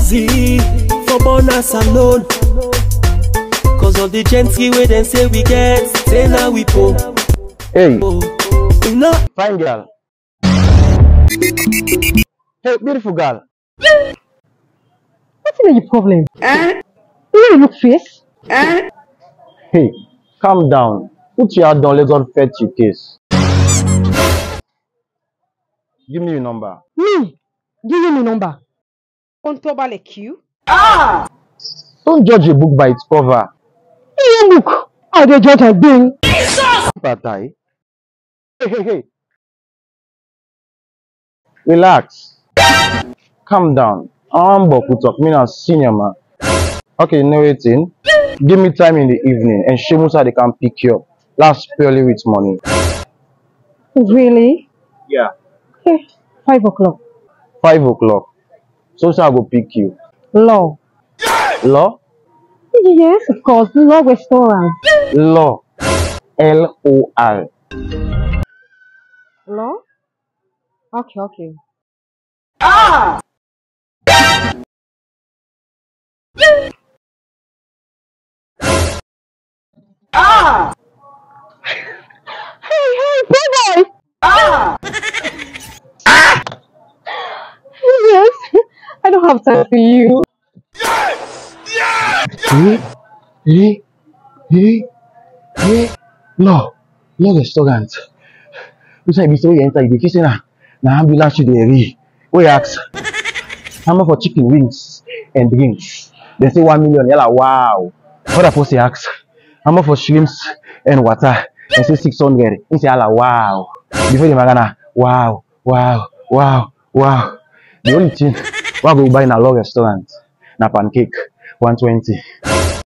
easy for bonus alone. Cause all the gentry where they say we get, say now we po. Hey, No. fine girl. Hey, beautiful girl. What's your problem? You look face. Hey, calm down. Put your hand down, let God fetch your case. Give me your number. Me, give me my number. On top like you. Don't judge a book by its cover. You look. How they judge a thing? Patai. Hey. Relax. Calm down. But we talk. Me now senior man. Okay, narrating. Give me time in the evening and Shemusa they can pick you up. Last purely with money. Really? Yeah. Okay. 5 o'clock. 5 o'clock. So I go pick you. Law. Law? Yes, of course. Law restaurant. Law. L-O-R. Law? Okay. Hey, boy! Yes, I don't have time for you. Law restaurant. You say before you enter, you say na ambulance you dey. We ask. How much for chicken wings and drinks? They say 1 million. Yalla, wow. Other person ask. How much for shrimps and water? They say 600. They say yalla, wow. Before the magana, wow. The only thing we go buy in a law restaurant, na pancake 120.